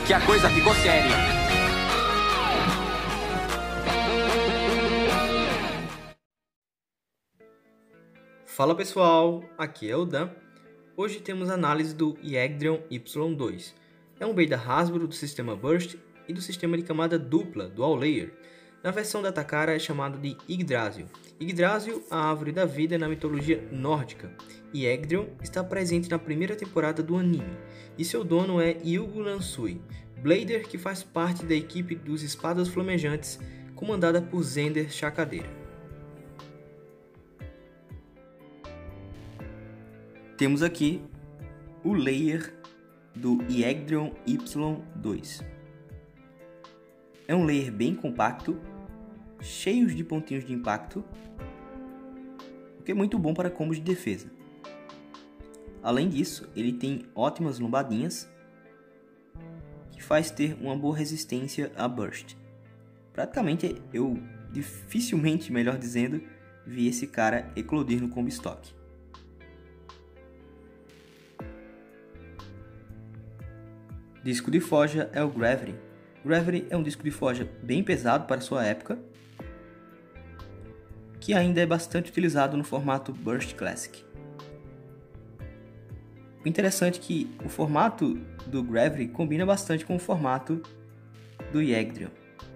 que a coisa ficou séria. Fala pessoal, aqui é o Dan. Hoje temos análise do Yggdrasil Y2. É um bait da Hasbro do sistema Burst e do sistema de camada dupla, Dual Layer. Na versão da Takara é chamado de Yggdrasil. Yggdrasil, a árvore da vida na mitologia nórdica. Yggdrasil está presente na primeira temporada do anime, e seu dono é Ylgu Lansui, Blader que faz parte da equipe dos Espadas Flamejantes, comandada por Zender Chacadeira. Temos aqui o layer do Yggdrasil Y2. É um layer bem compacto, cheio de pontinhos de impacto, o que é muito bom para combos de defesa. Além disso, ele tem ótimas lombadinhas, que faz ter uma boa resistência a burst. Praticamente, eu dificilmente, melhor dizendo, vi esse cara eclodir no combo stock. Disco de forja é o Gravity. Gravity é um disco de forja bem pesado para sua época, que ainda é bastante utilizado no formato Burst Classic. O interessante é que o formato do Gravity combina bastante com o formato do Yggdrasil.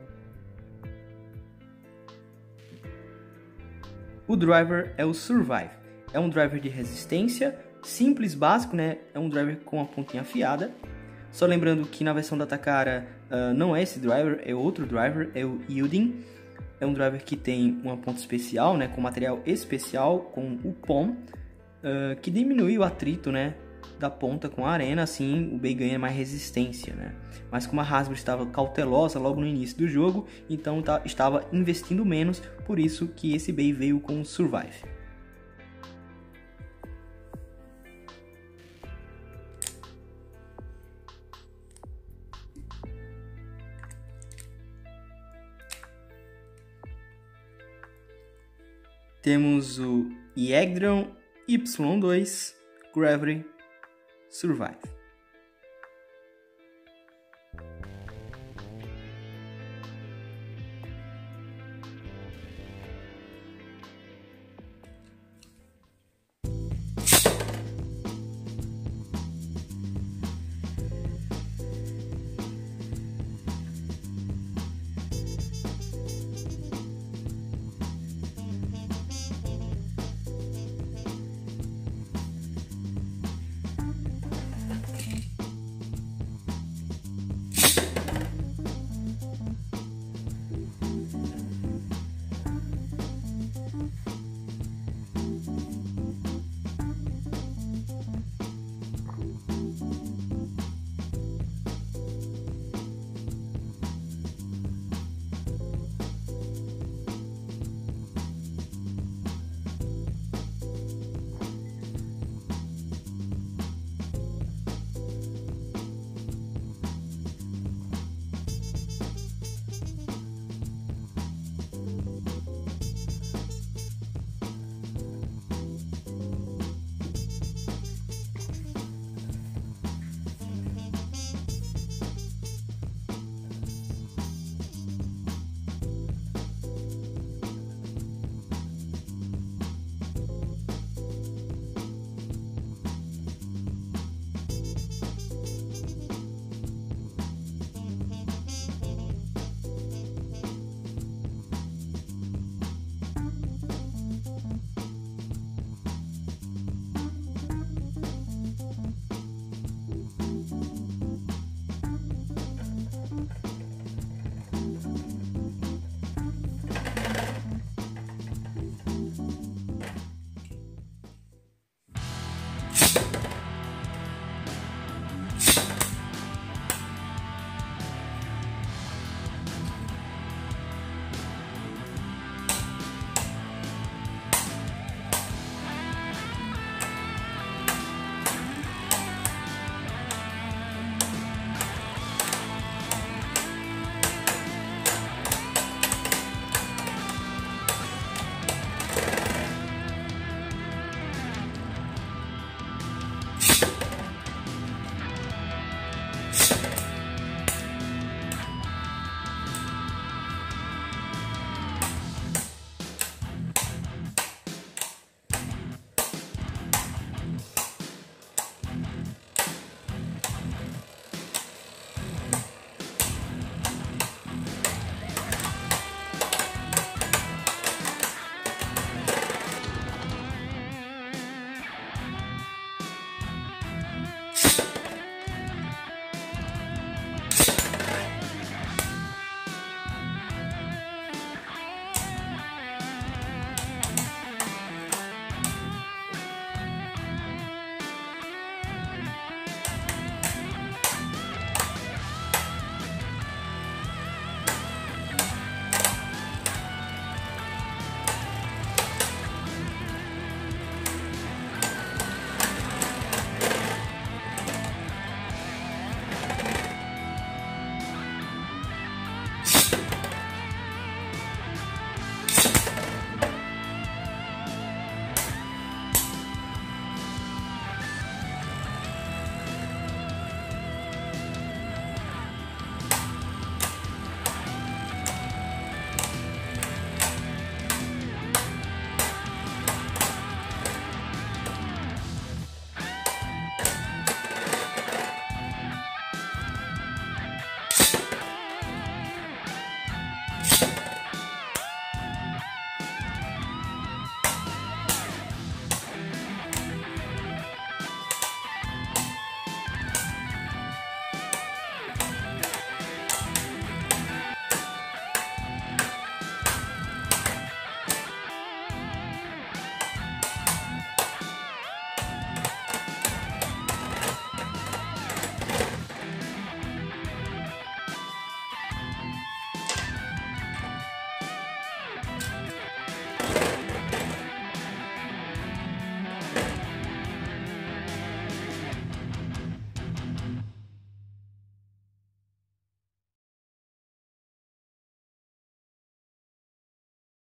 O driver é o Survive. É um driver de resistência, simples, básico, né? É um driver com a pontinha afiada. Só lembrando que na versão da Takara não é esse driver, é outro driver, é o Yielding. É um driver que tem uma ponta especial, né, com material especial, com o POM, que diminui o atrito, né, da ponta com a arena, assim o bait ganha mais resistência. Né? Mas como a Hasbro estava cautelosa logo no início do jogo, então estava investindo menos, por isso que esse bait veio com o Survive. Temos o Yggdrasil Y2 Gravity Survive.